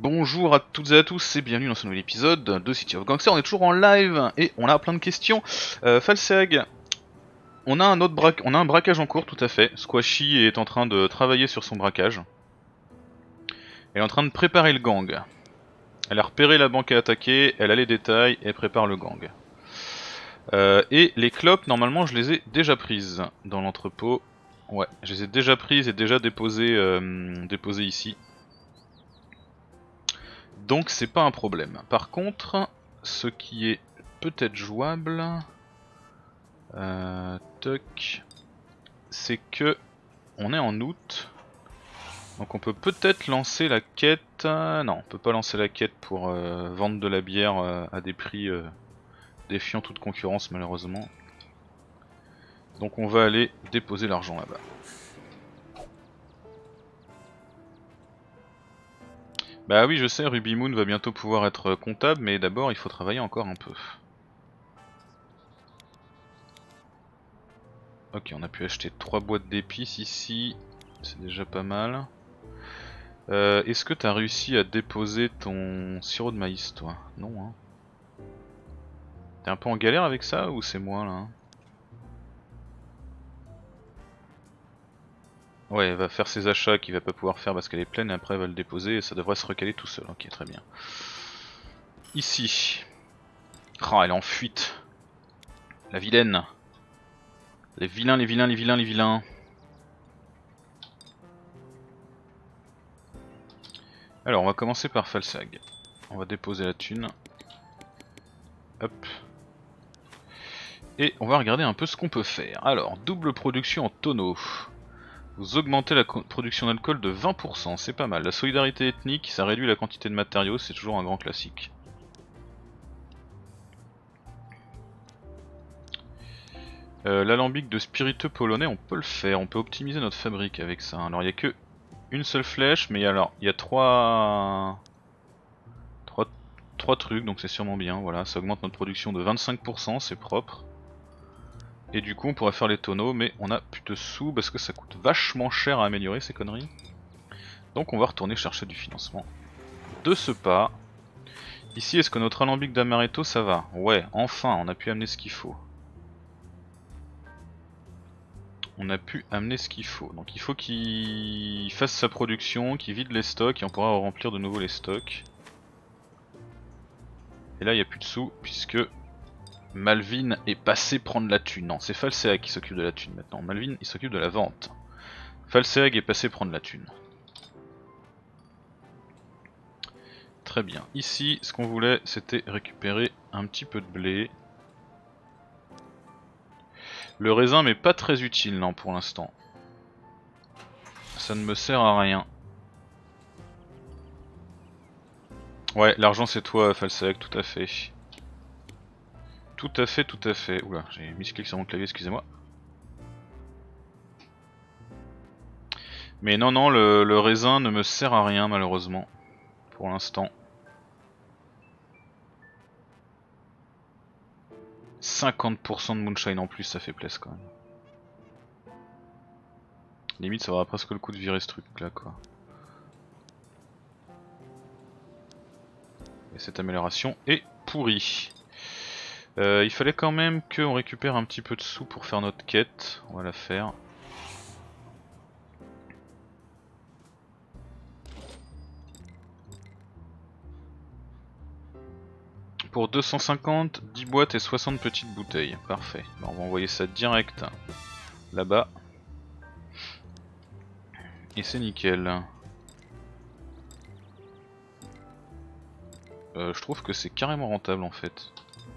Bonjour à toutes et à tous et bienvenue dans ce nouvel épisode de City of Gangsters. On est toujours en live et on a plein de questions. Falseag, on a un braquage en cours, tout à fait. Squashy est en train de travailler sur son braquage. Elle est en train de préparer le gang. Elle a repéré la banque à attaquer, elle a les détails et prépare le gang. Et les clopes, normalement, je les ai déjà prises dans l'entrepôt. Ouais, je les ai déjà prises et déjà déposées ici. Donc c'est pas un problème. Par contre, ce qui est peut-être jouable, c'est que on est en août, donc on peut peut-être lancer la quête. Non, on peut pas lancer la quête pour vendre de la bière à des prix défiant toute concurrence malheureusement. Donc on va aller déposer l'argent là-bas. Bah oui, je sais, Ruby Moon va bientôt pouvoir être comptable, mais d'abord il faut travailler encore un peu. Ok, on a pu acheter 3 boîtes d'épices ici, c'est déjà pas mal. Est-ce que t'as réussi à déposer ton sirop de maïs, toi? Non, hein. T'es un peu en galère avec ça ou c'est moi là? Ouais, elle va faire ses achats qu'il va pas pouvoir faire parce qu'elle est pleine et après elle va le déposer et ça devrait se recaler tout seul. Ok, très bien. Ici. Oh, elle est en fuite. La vilaine. Les vilains, les vilains, les vilains, les vilains. Alors, on va commencer par Falsag. On va déposer la thune. Hop. Et on va regarder un peu ce qu'on peut faire. Alors, double production en tonneau. Vous augmentez la production d'alcool de 20%, c'est pas mal. La solidarité ethnique, ça réduit la quantité de matériaux, c'est toujours un grand classique. L'alambic de spiriteux polonais, on peut le faire, on peut optimiser notre fabrique avec ça. Alors il n'y a que une seule flèche, mais il y a trois trucs, donc c'est sûrement bien. Voilà, ça augmente notre production de 25%, c'est propre. Et du coup on pourrait faire les tonneaux, mais on a plus de sous parce que ça coûte vachement cher à améliorer ces conneries. Donc on va retourner chercher du financement. De ce pas, ici est-ce que notre alambic d'amaretto ça va? Ouais, enfin on a pu amener ce qu'il faut. On a pu amener ce qu'il faut. Donc il faut qu'il fasse sa production, qu'il vide les stocks et on pourra remplir de nouveau les stocks. Et là il n'y a plus de sous puisque Malvin est passé prendre la thune. Non, c'est Falseag qui s'occupe de la thune maintenant. Malvin il s'occupe de la vente. Falseag est passé prendre la thune. Très bien. Ici ce qu'on voulait c'était récupérer un petit peu de blé. Le raisin m'est pas très utile non pour l'instant. Ça ne me sert à rien. Ouais, l'argent c'est toi Falseag, tout à fait. Tout à fait, tout à fait. Oula, j'ai mis ce clic sur mon clavier, excusez-moi. Mais non, non, le raisin ne me sert à rien malheureusement. Pour l'instant. 50% de moonshine en plus, ça fait plaisir quand même. Limite, ça vaudra presque le coup de virer ce truc là quoi. Et cette amélioration est pourrie. Il fallait quand même qu'on récupère un petit peu de sous pour faire notre quête. On va la faire. Pour 250, 10 boîtes et 60 petites bouteilles. Parfait. Bon, on va envoyer ça direct là-bas. Et c'est nickel. Je trouve que c'est carrément rentable en fait.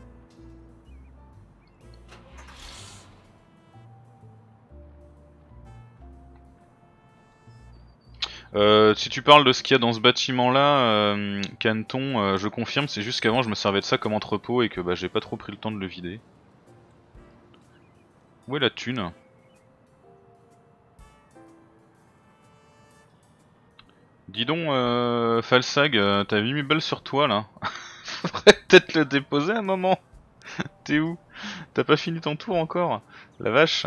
Si tu parles de ce qu'il y a dans ce bâtiment là, Canton, je confirme, c'est juste qu'avant je me servais de ça comme entrepôt et que bah, j'ai pas trop pris le temps de le vider. Où est la thune? Dis donc, Falsag, t'as 8000 balles sur toi là. Faudrait peut-être le déposer un moment. T'es où? T'as pas fini ton tour encore? La vache.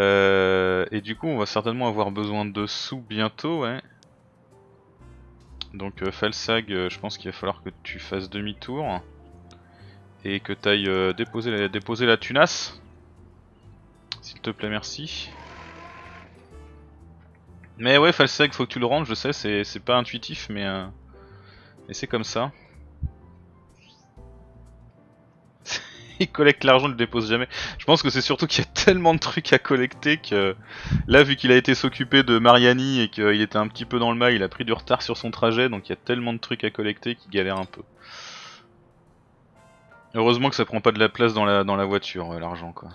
Et du coup on va certainement avoir besoin de sous bientôt, ouais. Donc Falsag, je pense qu'il va falloir que tu fasses demi-tour. Et que tu ailles déposer la tunasse. S'il te plaît, merci. Mais ouais, Falsag, faut que tu le rendes, je sais, c'est pas intuitif, mais c'est comme ça. Il collecte l'argent, il le dépose jamais. Je pense que c'est surtout qu'il y a tellement de trucs à collecter que là, vu qu'il a été s'occuper de Mariani et qu'il était un petit peu dans le mal, il a pris du retard sur son trajet, donc il y a tellement de trucs à collecter qu'il galère un peu. Heureusement que ça prend pas de la place dans la voiture, l'argent quoi.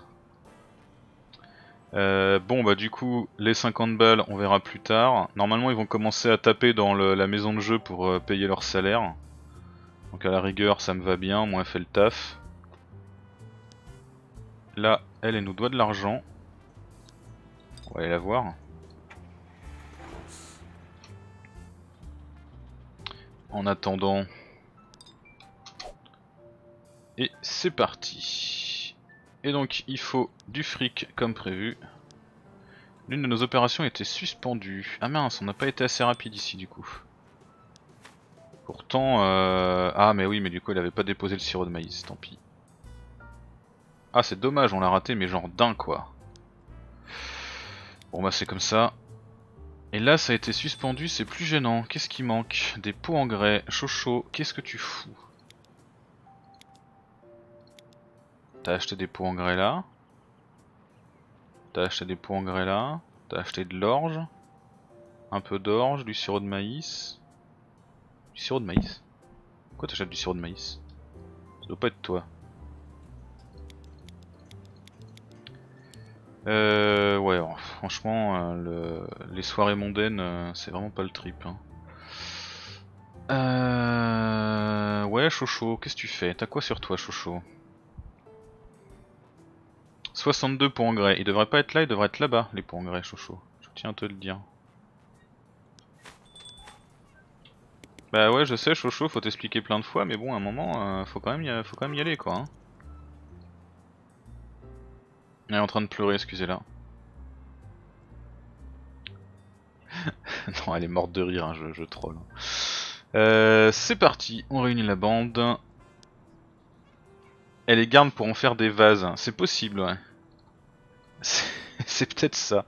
Bon bah du coup les 50 balles on verra plus tard. Normalement ils vont commencer à taper dans la maison de jeu pour payer leur salaire. Donc à la rigueur ça me va bien, moi elle fait le taf. Là elle nous doit de l'argent. On va aller la voir. En attendant. Et c'est parti. Et donc il faut du fric comme prévu. L'une de nos opérations était suspendue. Ah mince, on n'a pas été assez rapide ici du coup. Pourtant, ah mais oui, mais du coup il avait pas déposé le sirop de maïs, tant pis. Ah c'est dommage, on l'a raté mais genre d'un quoi. Bon bah c'est comme ça. Et là ça a été suspendu, c'est plus gênant. Qu'est-ce qui manque? Des pots en grès. Chocho, qu'est-ce que tu fous? T'as acheté des pots en grès là. T'as acheté des pots en grès là. T'as acheté de l'orge. Un peu d'orge, du sirop de maïs. Du sirop de maïs? Pourquoi t'achètes du sirop de maïs? Ça doit pas être toi. Ouais, alors, franchement, les soirées mondaines, c'est vraiment pas le trip. Hein. Ouais, Chocho, qu'est-ce que tu fais? T'as quoi sur toi, Chocho? 62 pour engrais. Il devrait pas être là, il devrait être là-bas, les pots engrais, Chocho. Je tiens à te le dire. Bah ouais, je sais, Chocho, faut t'expliquer plein de fois, mais bon, à un moment, faut quand même y aller, quoi. Hein. Elle est en train de pleurer, excusez-la. Non, elle est morte de rire, hein, je troll. C'est parti, on réunit la bande. Elle les garde pour en faire des vases, c'est possible, ouais. C'est peut-être ça.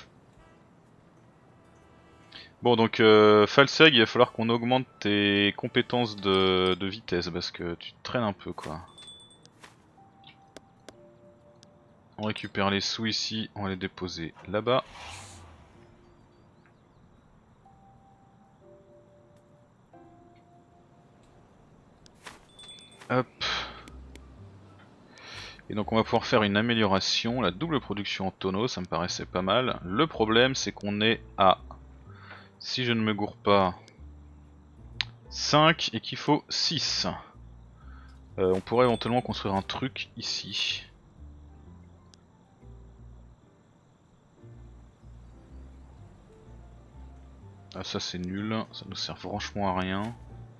Bon donc Falseg, il va falloir qu'on augmente tes compétences de vitesse parce que tu te traînes un peu quoi. On récupère les sous ici, on va les déposer là-bas. Hop. Et donc on va pouvoir faire une amélioration, la double production en tonneaux, ça me paraissait pas mal. Le problème c'est qu'on est à, si je ne me gourre pas, 5 et qu'il faut 6. On pourrait éventuellement construire un truc ici. Ah ça c'est nul, ça nous sert franchement à rien.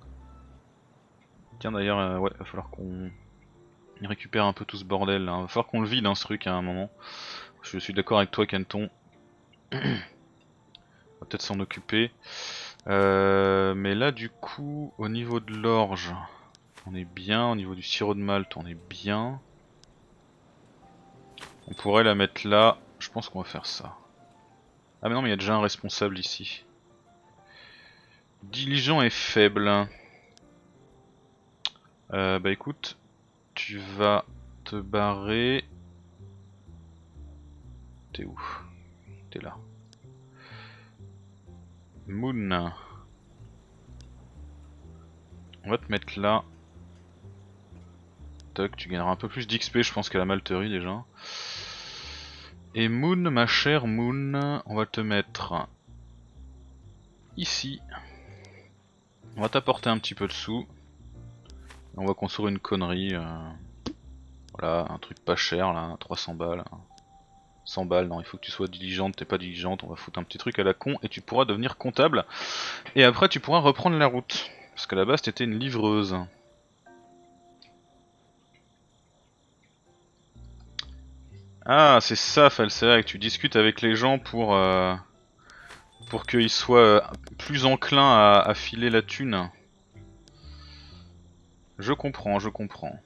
Tiens d'ailleurs, ouais, va falloir qu'on récupère un peu tout ce bordel là. Va falloir qu'on le vide hein, ce truc à un moment. Je suis d'accord avec toi Canton. On va peut-être s'en occuper. Mais là du coup, au niveau de l'orge, on est bien. Au niveau du sirop de malt, on est bien. On pourrait la mettre là. Je pense qu'on va faire ça. Ah mais non mais il y a déjà un responsable ici. Diligent et faible. Bah écoute, tu vas te barrer. T'es où? T'es là. Moon. On va te mettre là. Toc, tu gagneras un peu plus d'XP je pense qu'à la malterie déjà. Et Moon, ma chère Moon, on va te mettre ici. On va t'apporter un petit peu de sous. On va construire une connerie. Voilà, un truc pas cher là, 300 balles. 100 balles, non, il faut que tu sois diligente, t'es pas diligente, on va foutre un petit truc à la con et tu pourras devenir comptable. Et après tu pourras reprendre la route. Parce qu'à la base t'étais une livreuse. Ah, c'est ça, Falsac, tu discutes avec les gens pour pour qu'il soit plus enclin à filer la thune. Je comprends, je comprends.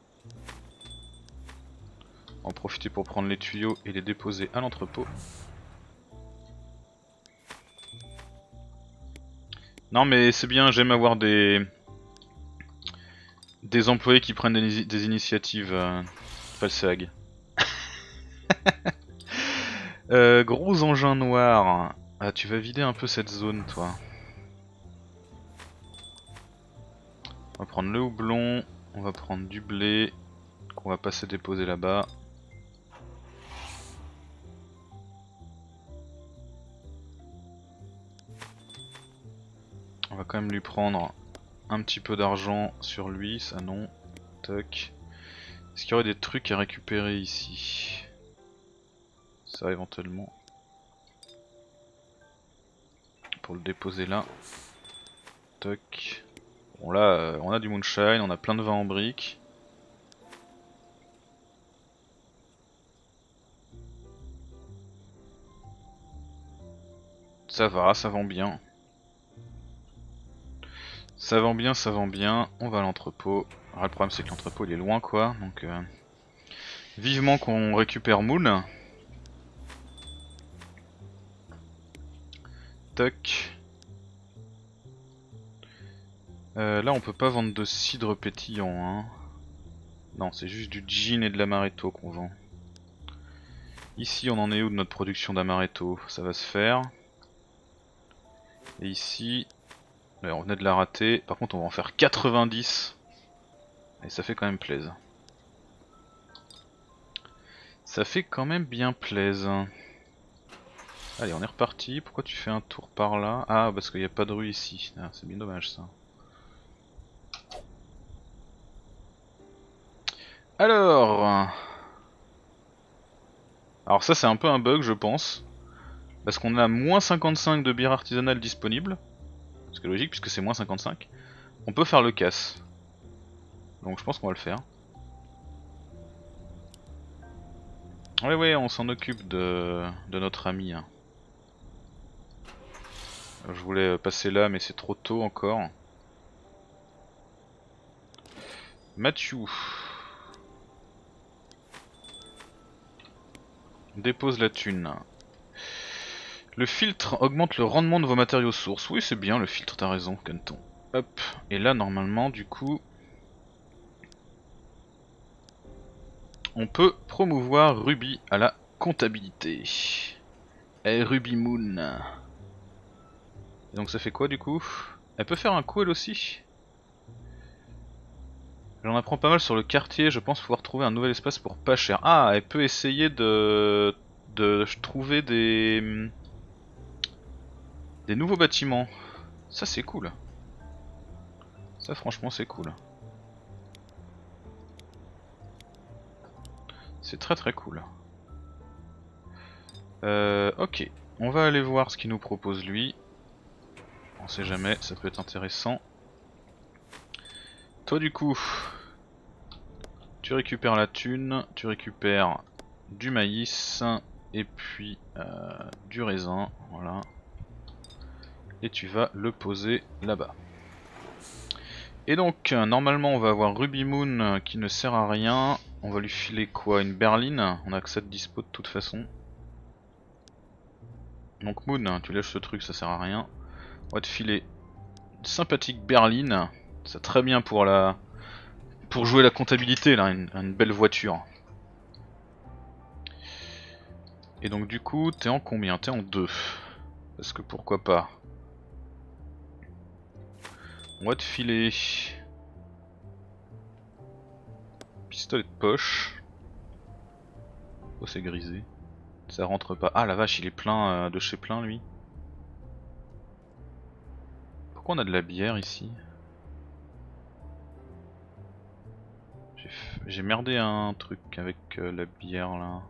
En profiter pour prendre les tuyaux et les déposer à l'entrepôt. Non mais c'est bien, j'aime avoir des employés qui prennent des initiatives. Falsag. Gros engin noir. Ah, tu vas vider un peu cette zone, toi. On va prendre le houblon, on va prendre du blé, qu'on va passer déposer là-bas. On va quand même lui prendre un petit peu d'argent sur lui, ça non. Toc. Est-ce qu'il y aurait des trucs à récupérer ici? Ça éventuellement. Pour le déposer là. Toc. Bon là on a du moonshine, on a plein de vin en brique. Ça va, ça vend bien. Ça vend bien, ça vend bien. On va à l'entrepôt. Alors le problème c'est que l'entrepôt il est loin quoi, donc vivement qu'on récupère Moon. Toc. Là on peut pas vendre de cidre pétillant hein. Non c'est juste du gin et de l'amaretto qu'on vend. Ici on en est où de notre production d'amaretto? Ça va se faire. Et ici, on venait de la rater, par contre on va en faire 90. Et ça fait quand même plaisir. Ça fait quand même bien plaisir. Allez on est reparti, pourquoi tu fais un tour par là? Ah parce qu'il n'y a pas de rue ici, ah, c'est bien dommage ça. Alors ça c'est un peu un bug je pense. Parce qu'on a moins 55 de bière artisanale disponible. Ce qui est logique puisque c'est moins 55. On peut faire le casse. Donc je pense qu'on va le faire. Ouais on s'en occupe de notre ami. Hein. Je voulais passer là mais c'est trop tôt encore. Mathieu. Dépose la thune. Le filtre augmente le rendement de vos matériaux sources. Oui c'est bien le filtre, t'as raison Canton. Hop, et là normalement du coup on peut promouvoir Ruby à la comptabilité. Et Ruby Moon. Et donc ça fait quoi du coup? Elle peut faire un coup elle aussi? J'en apprends pas mal sur le quartier, je pense pouvoir trouver un nouvel espace pour pas cher. Ah, elle peut essayer de trouver des nouveaux bâtiments. Ça c'est cool. Ça franchement c'est cool. C'est très très cool. Ok, on va aller voir ce qu'il nous propose lui. On sait jamais, ça peut être intéressant. Toi du coup, tu récupères la thune, tu récupères du maïs et puis du raisin, voilà. Et tu vas le poser là-bas. Et donc normalement on va avoir Ruby Moon qui ne sert à rien. On va lui filer quoi? Une berline? On a que ça de dispo de toute façon. Donc Moon, tu lâches ce truc, ça sert à rien. On va te filer une sympathique berline. C'est très bien pour jouer la comptabilité là, une belle voiture. Et donc du coup, t'es en combien? T'es en 2. Parce que pourquoi pas. On va te filer pistolet de poche. Oh c'est grisé. Ça rentre pas. Ah la vache, il est plein de chez plein lui. Pourquoi on a de la bière ici? J'ai merdé un truc avec la bière là.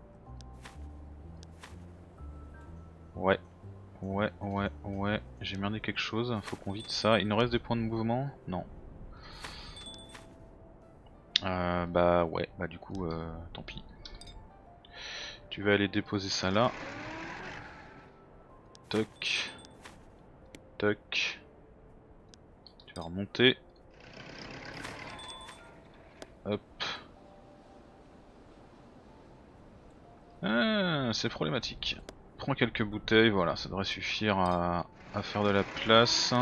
Ouais, j'ai merdé quelque chose, faut qu'on vide ça. Il nous reste des points de mouvement? Non. Bah ouais, bah du coup, tant pis. Tu vas aller déposer ça là. Toc. Toc. Tu vas remonter. Hop. Ah, c'est problématique. Prends quelques bouteilles, voilà, ça devrait suffire à faire de la place.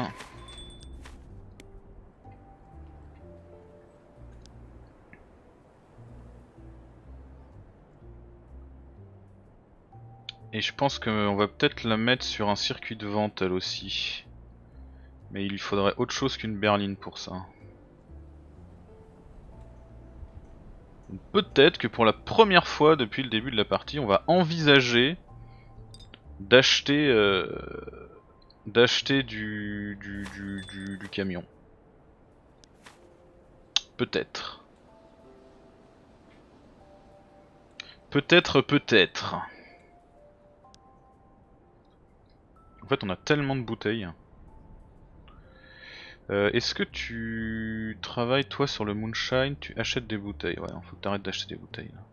Et je pense qu'on va peut-être la mettre sur un circuit de vente elle aussi. Mais il faudrait autre chose qu'une berline pour ça. Peut-être que pour la première fois depuis le début de la partie, on va envisager d'acheter du camion. Peut-être. Peut-être. En fait, on a tellement de bouteilles. Est-ce que tu travailles toi sur le moonshine? Tu achètes des bouteilles? Ouais, non, faut que t'arrêtes d'acheter des bouteilles là.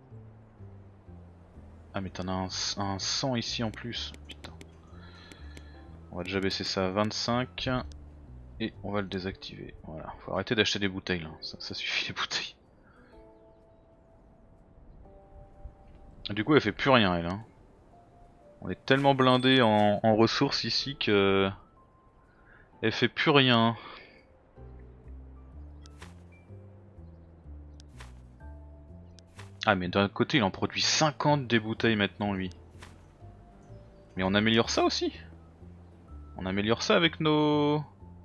Ah mais t'en as un 100 ici en plus, putain. On va déjà baisser ça à 25 et on va le désactiver. Voilà, faut arrêter d'acheter des bouteilles là, ça suffit les bouteilles. Du coup elle fait plus rien elle. Hein. On est tellement blindé en ressources ici que elle fait plus rien. Ah mais d'un côté il en produit 50 des bouteilles maintenant lui. Mais on améliore ça aussi. On améliore ça avec nos...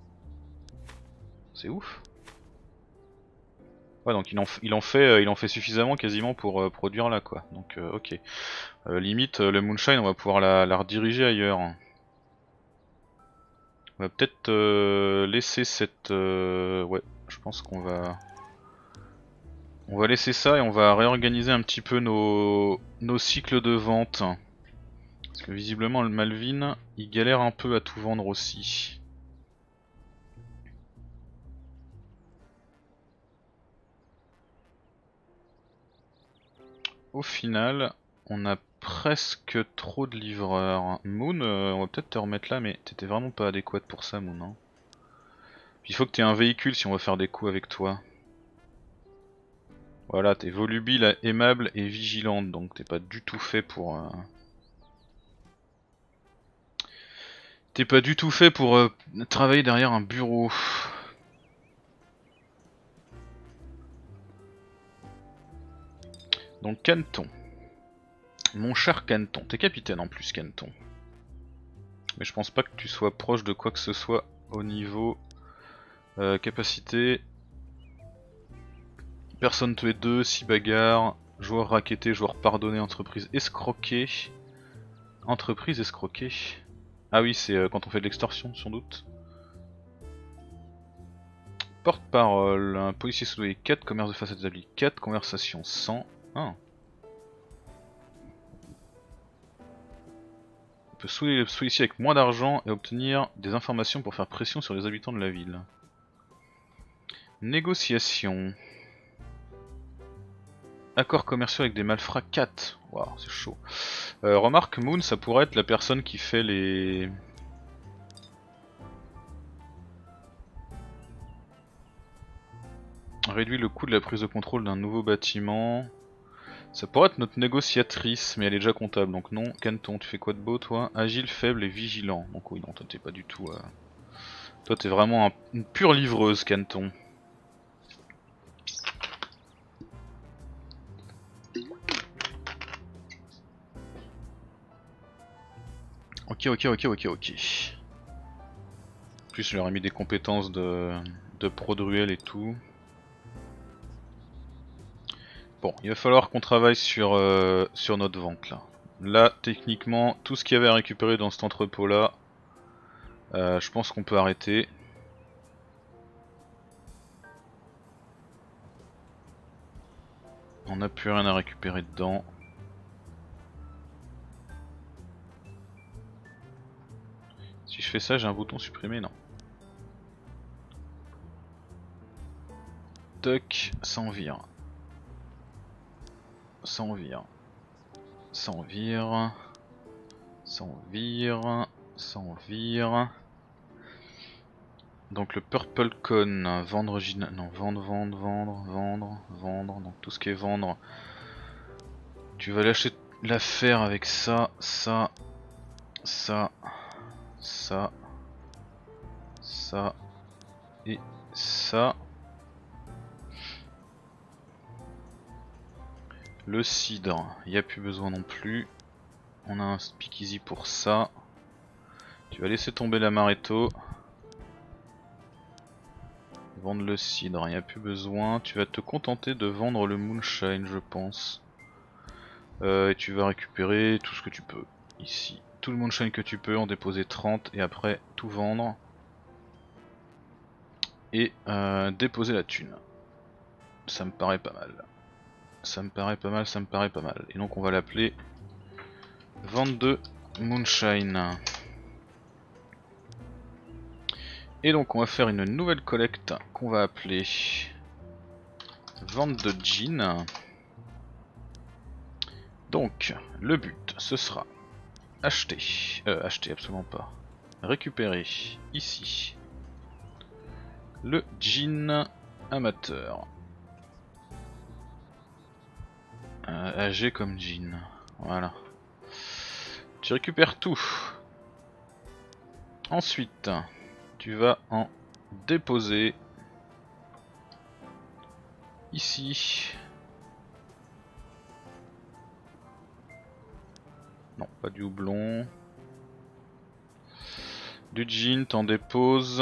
C'est ouf. Ouais donc il en fait suffisamment quasiment pour produire là quoi. Donc ok. Limite le moonshine on va pouvoir la rediriger ailleurs. On va peut-être laisser cette... ouais je pense qu'on va... On va laisser ça et on va réorganiser un petit peu nos cycles de vente. Parce que visiblement le Malvin il galère un peu à tout vendre aussi. Au final, on a presque trop de livreurs. Moon, on va peut-être te remettre là, mais t'étais vraiment pas adéquate pour ça, Moon. Hein. Il faut que t'aies un véhicule si on veut faire des coups avec toi. Voilà, t'es volubile, aimable et vigilante, donc t'es pas du tout fait pour... T'es pas du tout fait pour travailler derrière un bureau. Donc Canton. Mon cher Canton, t'es capitaine en plus Canton. Mais je pense pas que tu sois proche de quoi que ce soit au niveau capacité. Personne tué 2, 6 bagarres, joueur racketté, joueur pardonné, entreprise escroquée. Entreprise escroquée. Ah oui, c'est quand on fait de l'extorsion sans doute. Porte-parole, un policier soudoyé 4, commerce de façade établi 4, conversation 100. Ah. On peut solliciter avec moins d'argent et obtenir des informations pour faire pression sur les habitants de la ville. Négociation. Accords commerciaux avec des malfrats 4. Waouh, c'est chaud. Remarque, Moon, ça pourrait être la personne qui fait les... Réduit le coût de la prise de contrôle d'un nouveau bâtiment. Ça pourrait être notre négociatrice, mais elle est déjà comptable, donc non. Canton, tu fais quoi de beau toi? Agile, faible et vigilant. Donc oui, non, toi t'es pas du tout... Toi t'es vraiment une pure livreuse, Canton. Ok. En plus je leur ai mis des compétences de pro-druel et tout. Bon, il va falloir qu'on travaille sur notre vente là. Là, techniquement, tout ce qu'il y avait à récupérer dans cet entrepôt là, je pense qu'on peut arrêter. On n'a plus rien à récupérer dedans. Si je fais ça, j'ai un bouton supprimer, non. Toc, ça en vire. Ça en vire. Ça en vire. Ça en vire. Ça en vire. Donc le Purple Cone, vendre, non, vendre, donc tout ce qui est vendre. Tu vas lâcher l'affaire avec ça, ça, ça, ça, ça et ça. Le cidre, il n'y a plus besoin non plus. On a un speakeasy pour ça. Tu vas laisser tomber l'amaretto. Vendre le cidre, il n'y a plus besoin. Tu vas te contenter de vendre le moonshine, je pense. Et tu vas récupérer tout ce que tu peux. Ici, tout le moonshine que tu peux, en déposer 30 et après tout vendre. Et déposer la thune. Ça me paraît pas mal. Ça me paraît pas mal, ça me paraît pas mal. Et donc on va l'appeler vente de moonshine. Et donc on va faire une nouvelle collecte qu'on va appeler vente de gin. Donc le but ce sera acheter, acheter absolument pas, récupérer ici le gin amateur. AG comme gin, voilà. Tu récupères tout. Ensuite, tu vas en déposer ici. Non, pas du houblon. Du gin, t'en déposes.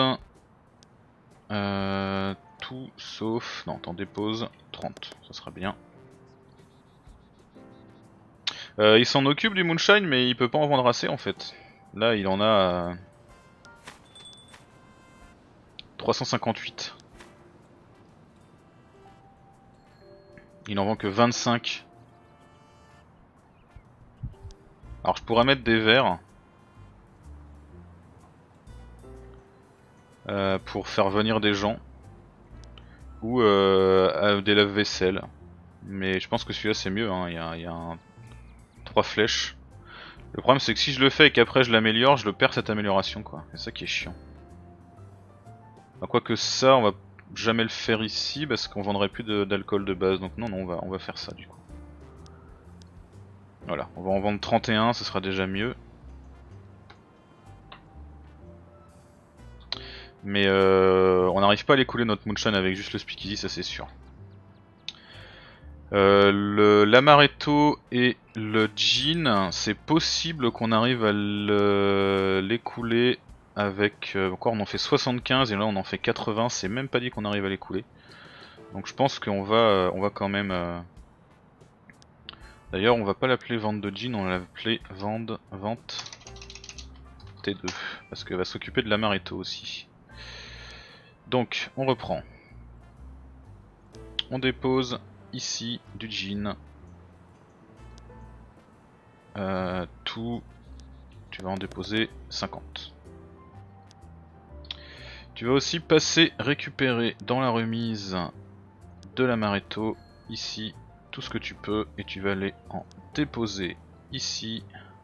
Tout sauf... Non, t'en déposes 30, ça sera bien. Il s'en occupe du moonshine, mais il peut pas en vendre assez en fait. Là, il en a 358. Il en vend que 25. Alors je pourrais mettre des verres pour faire venir des gens. Ou des lave-vaisselle. Mais je pense que celui-là c'est mieux, hein. Il y a un 3 flèches. Le problème c'est que si je le fais et qu'après je l'améliore, je le perds cette amélioration quoi. C'est ça qui est chiant. Bah, quoique ça, on va jamais le faire ici parce qu'on vendrait plus d'alcool de base. Donc non, non, on va faire ça du coup. Voilà, on va en vendre 31, ce sera déjà mieux. Mais on n'arrive pas à l'écouler notre moonshine avec juste le speakeasy, ça c'est sûr. L'amaretto et le gin, c'est possible qu'on arrive à l'écouler avec... encore on en fait 75 et là on en fait 80, c'est même pas dit qu'on arrive à l'écouler. Donc je pense qu'on on va quand même... D'ailleurs on va pas l'appeler vente de gin, on va l'appeler vente T2. Parce qu'elle va s'occuper de l'amaretto aussi. Donc on reprend. On dépose ici du gin. Tout, tu vas en déposer 50. Tu vas aussi passer récupérer dans la remise de l'amaretto ici tout ce que tu peux et tu vas aller en déposer ici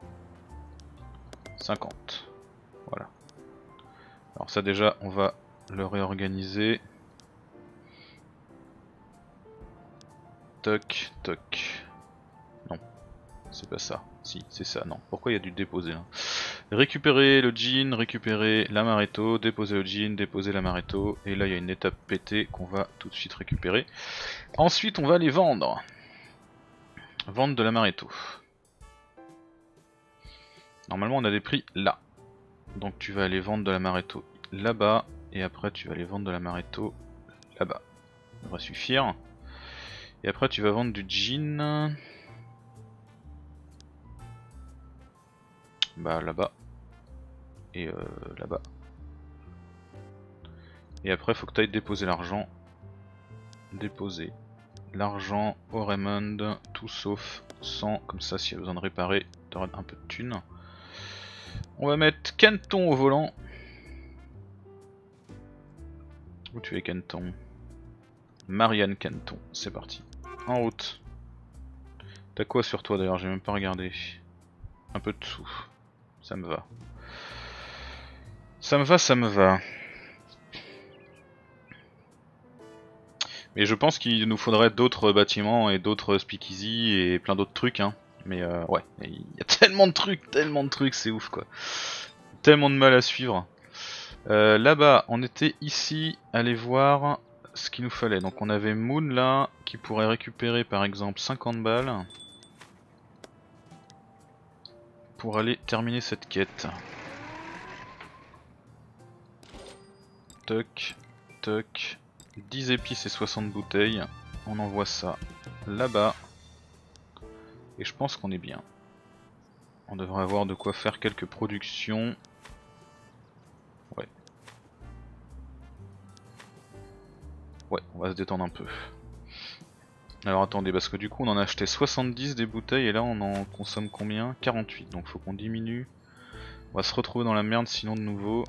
50. Voilà. Alors ça déjà on va le réorganiser. Toc toc. Non, c'est pas ça. Si, c'est ça, non. Pourquoi il y a du déposer là? Récupérer le gin, récupérer l'amaretto, déposer le gin, déposer l'amaretto. Et là il y a une étape pétée qu'on va tout de suite récupérer. Ensuite on va les vendre. Vendre de l'amaretto. Normalement on a des prix là. Donc tu vas aller vendre de l'amaretto là-bas. Et après tu vas aller vendre de l'amaretto là-bas. Ça devrait suffire. Et après tu vas vendre du gin. Bah là-bas. Et là-bas. Et après faut que tu ailles déposer l'argent. Déposer l'argent au Raymond, tout sauf 100, comme ça s'il y a besoin de réparer, tu auras un peu de thunes. On va mettre Canton au volant. Où tu es Canton? Marianne Canton, c'est parti. En route. T'as quoi sur toi d'ailleurs? J'ai même pas regardé. Un peu de sous. Ça me va. Ça me va, ça me va. Mais je pense qu'il nous faudrait d'autres bâtiments et d'autres speakeasy et plein d'autres trucs, hein. Mais ouais, il y a tellement de trucs, c'est ouf quoi. Tellement de mal à suivre. Là-bas, on était ici, aller voir ce qu'il nous fallait. Donc on avait Moon là, qui pourrait récupérer par exemple 50 balles pour aller terminer cette quête. Toc, toc, 10 épices et 60 bouteilles. On envoie ça là-bas. Et je pense qu'on est bien. On devrait avoir de quoi faire quelques productions. Ouais. Ouais, on va se détendre un peu. Alors attendez, parce que du coup on en a acheté 70 des bouteilles et là on en consomme combien? 48, donc faut qu'on diminue. On va se retrouver dans la merde sinon de nouveau.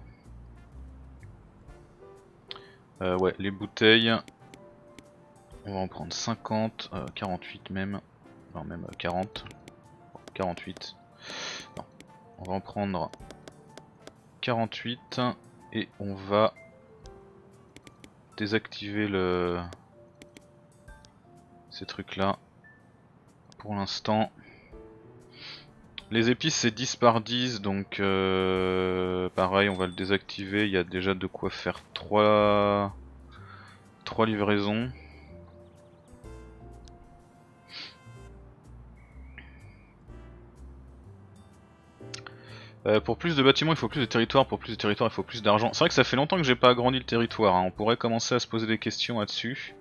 Ouais, les bouteilles, on va en prendre 50, 48 même. Non, même 40. 48. Non, on va en prendre 48 et on va désactiver ces trucs là pour l'instant. Les épices c'est 10 par 10 donc pareil on va le désactiver, il y a déjà de quoi faire 3 livraisons. Pour plus de bâtiments il faut plus de territoire, pour plus de territoire il faut plus d'argent. C'est vrai que ça fait longtemps que j'ai pas agrandi le territoire, hein. On pourrait commencer à se poser des questions là-dessus.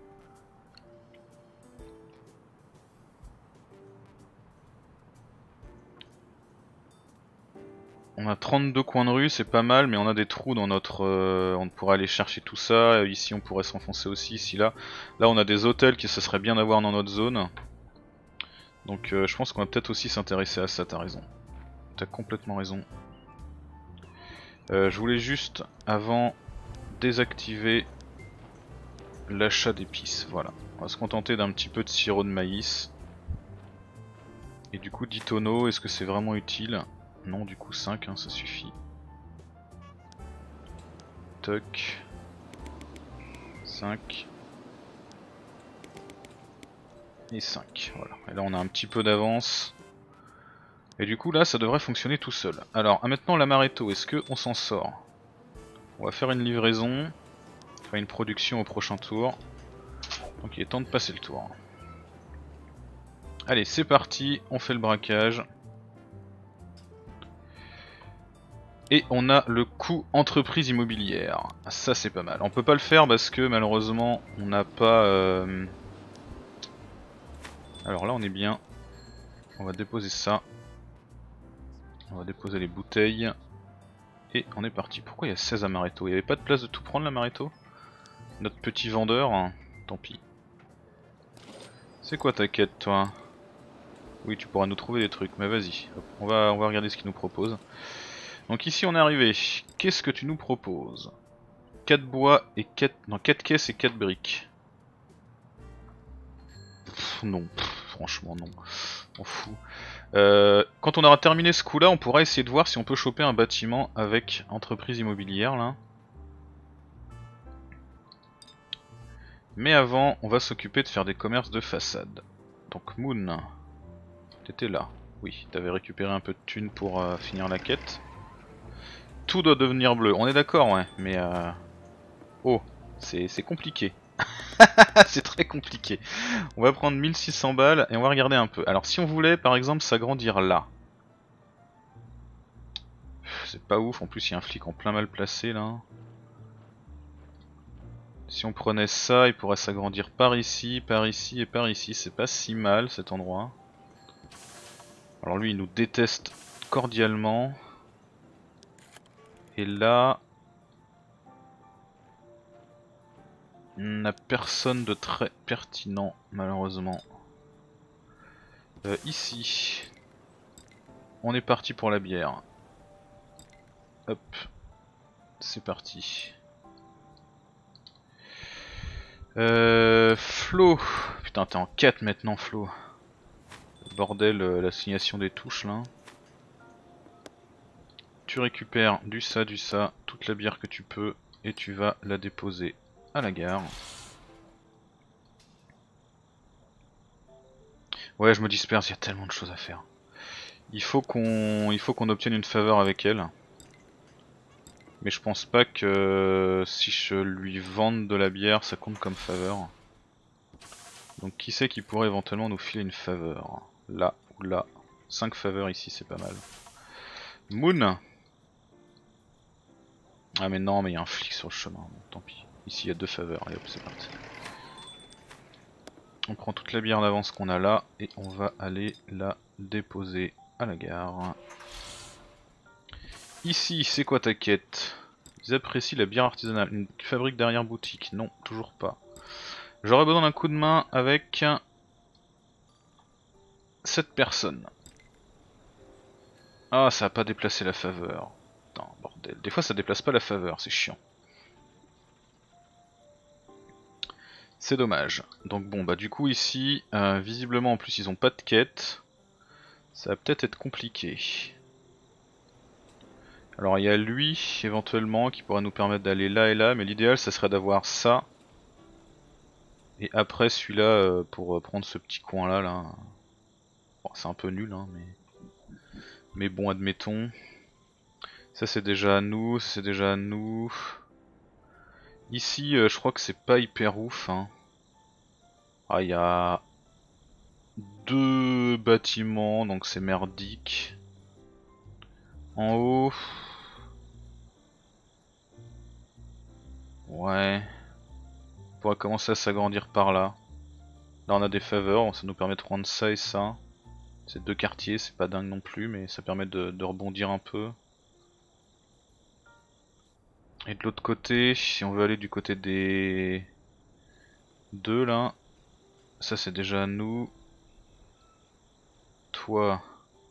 On a 32 coins de rue, c'est pas mal, mais on a des trous dans notre... on pourrait aller chercher tout ça, ici on pourrait s'enfoncer aussi, ici là. Là on a des hôtels que ce serait bien d'avoir dans notre zone. Donc je pense qu'on va peut-être aussi s'intéresser à ça, t'as raison. T'as complètement raison. Je voulais juste, avant, désactiver l'achat d'épices, voilà. On va se contenter d'un petit peu de sirop de maïs. Et du coup 10 tonneaux, est-ce que c'est vraiment utile? Non, du coup 5, hein, ça suffit. Toc. 5. Et 5, voilà. Et là on a un petit peu d'avance. Et du coup là ça devrait fonctionner tout seul. Alors maintenant l'amaretto, est-ce qu'on s'en sort? On va faire une livraison. Enfin une production au prochain tour. Donc il est temps de passer le tour. Allez c'est parti, on fait le braquage. Et on a le coût entreprise immobilière. Ça c'est pas mal. On peut pas le faire parce que malheureusement on n'a pas... Alors là on est bien. On va déposer ça. On va déposer les bouteilles. Et on est parti. Pourquoi il y a 16 amaretto? Il n'y avait pas de place de tout prendre l'amaretto? Notre petit vendeur, hein. Tant pis. C'est quoi ta quête toi? Oui tu pourras nous trouver des trucs, mais vas-y. On va regarder ce qu'il nous propose. Donc ici on est arrivé. Qu'est-ce que tu nous proposes? 4 bois et 4... Non, 4 caisses et 4 briques. Non, franchement non. On fout. Quand on aura terminé ce coup là, on pourra essayer de voir si on peut choper un bâtiment avec entreprise immobilière là. Mais avant, on va s'occuper de faire des commerces de façade. Donc Moon, t'étais là. Oui, t'avais récupéré un peu de thunes pour finir la quête. Tout doit devenir bleu, on est d'accord ouais, mais oh, c'est compliqué. C'est très compliqué. On va prendre 1600 balles et on va regarder un peu. Alors si on voulait par exemple s'agrandir là. C'est pas ouf, en plus il y a un flic en plein mal placé là. Si on prenait ça, il pourrait s'agrandir par ici et par ici. C'est pas si mal cet endroit. Alors lui il nous déteste cordialement. Et là... on n'a personne de très pertinent malheureusement. Ici... on est parti pour la bière. Hop. C'est parti. Flo. Putain t'es en 4 maintenant Flo. Bordel, l'assignation des touches là. Tu récupères du ça, toute la bière que tu peux et tu vas la déposer à la gare. Ouais, je me disperse, il y a tellement de choses à faire. Il faut qu'on obtienne une faveur avec elle. Mais je pense pas que si je lui vende de la bière, ça compte comme faveur. Donc qui c'est qui pourrait éventuellement nous filer une faveur? Là ou là. 5 faveurs ici, c'est pas mal. Moon. Ah mais non, mais il y a un flic sur le chemin, bon, tant pis. Ici il y a 2 faveurs, allez hop, c'est parti. On prend toute la bière d'avance qu'on a là et on va aller la déposer à la gare. Ici, c'est quoi ta quête? Ils apprécient la bière artisanale. Une fabrique derrière boutique? Non, toujours pas. J'aurais besoin d'un coup de main avec cette personne. Ah, ça a pas déplacé la faveur. Putain, bordel. Des fois ça déplace pas la faveur, c'est chiant. C'est dommage. Donc bon, bah du coup ici, visiblement en plus ils ont pas de quête. Ça va peut-être être compliqué. Alors il y a lui, éventuellement, qui pourrait nous permettre d'aller là et là, mais l'idéal ça serait d'avoir ça. Et après celui-là pour prendre ce petit coin là. Bon, c'est un peu nul, hein, mais bon, admettons. Ça c'est déjà à nous, ça c'est déjà à nous. Ici, je crois que c'est pas hyper ouf. Hein. Ah, il y a 2 bâtiments, donc c'est merdique. En haut. Ouais. On pourrait commencer à s'agrandir par là. Là on a des faveurs, ça nous permet de prendre ça et ça. C'est 2 quartiers, c'est pas dingue non plus, mais ça permet de rebondir un peu. Et de l'autre côté, si on veut aller du côté des 2 là, ça c'est déjà à nous. Toi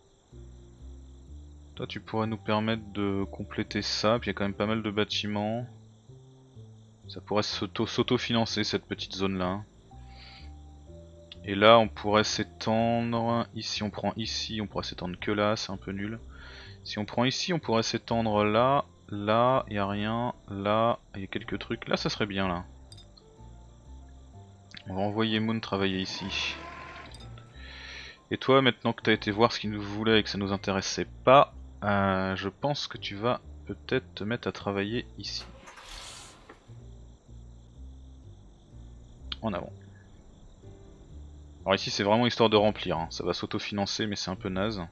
tu pourrais nous permettre de compléter ça, puis il y a quand même pas mal de bâtiments. Ça pourrait s'auto-financer cette petite zone là. Et là on pourrait s'étendre, ici on prend ici, on pourrait s'étendre que là, c'est un peu nul. Si on prend ici on pourrait s'étendre là, là, y a rien, là, il y a quelques trucs, là ça serait bien là. On va envoyer Moon travailler ici. Et toi maintenant que t'as été voir ce qu'il nous voulait et que ça nous intéressait pas, je pense que tu vas peut-être te mettre à travailler ici. En avant. Alors ici c'est vraiment histoire de remplir, hein. Ça va s'auto-financer mais c'est un peu naze.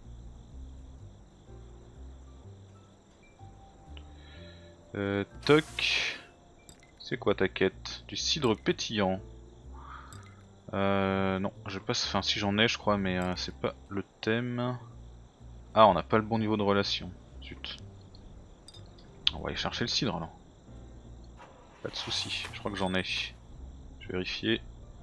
Toc. C'est quoi ta quête? Du cidre pétillant. Non, je passe. Enfin, si j'en ai, je crois, mais c'est pas le thème. Ah, on n'a pas le bon niveau de relation. Zut. On va aller chercher le cidre alors. Pas de soucis, je crois que j'en ai. Je vais vérifier.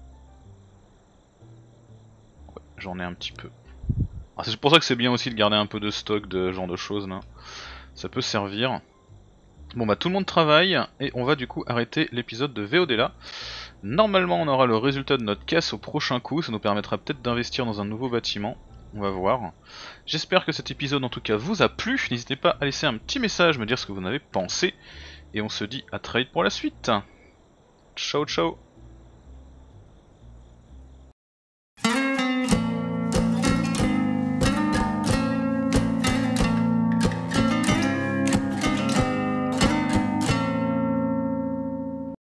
Ouais, j'en ai un petit peu. C'est pour ça que c'est bien aussi de garder un peu de stock de ce genre de choses là. Ça peut servir. Bon bah tout le monde travaille et on va du coup arrêter l'épisode de VOD là. Normalement on aura le résultat de notre caisse au prochain coup, ça nous permettra peut-être d'investir dans un nouveau bâtiment, on va voir. J'espère que cet épisode en tout cas vous a plu, n'hésitez pas à laisser un petit message, me dire ce que vous en avez pensé, et on se dit à très vite pour la suite. Ciao ciao.